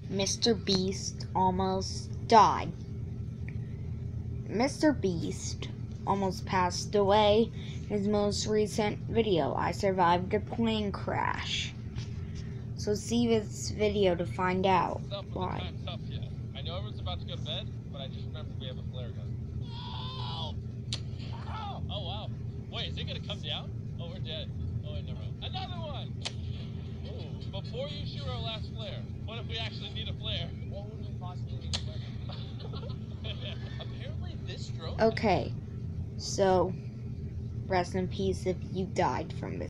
MrBeast almost died. MrBeast almost passed away in his most recent video. I survived a plane crash. So see this video to find out why. I know everyone's about to go to bed, but I just remembered we have a flare gun. Ow! Ow! Oh wow. Wait, is it gonna come down? Oh, we're dead. Oh wait, never mind. Another one! Ooh. Before you shoot our last flare, what if we actually need a flare? What would we possibly need a flare? Apparently this drone. Okay, so rest in peace if you died from this.